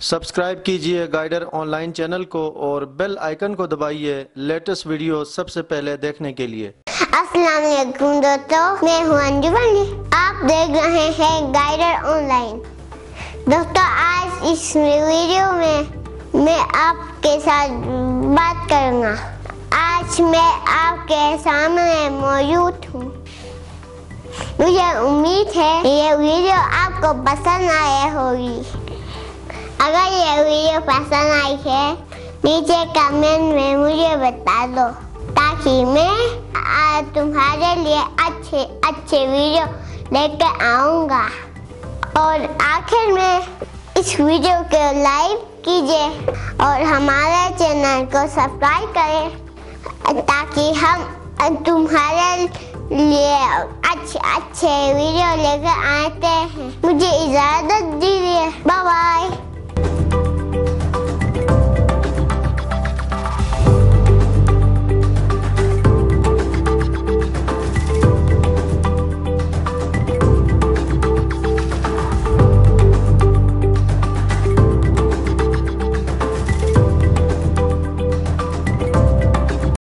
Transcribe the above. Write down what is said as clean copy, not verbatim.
Subscribe कीजिए guider online channel को और बेल आइकन को दबाइए लेटेस्ट वीडियो सबसे पहले देखने के लिए। अस्सलाम वालेकुम दोस्तों, मैं हूं अंजू बनी। आप देख रहे हैं गाइडर ऑनलाइन। दोस्तों, आज इस वीडियो में मैं आपके साथ बात करूंगा। आज मैं आपके सामने मौजूद हूं। मुझे उम्मीद है ये वीडियो आपको पसंद आए होगी। अगर ये वीडियो पसंद आई है, नीचे कमेंट में मुझे बता दो ताकि मैं तुम्हारे लिए अच्छे वीडियो लेकर आऊँगा। और आखिर में इस वीडियो को लाइक कीजिए और हमारे चैनल को सब्सक्राइब करें ताकि हम तुम्हारे लिए अच्छे वीडियो लेकर आते हैं। मुझे इजाज़त दीजिए। Bye bye.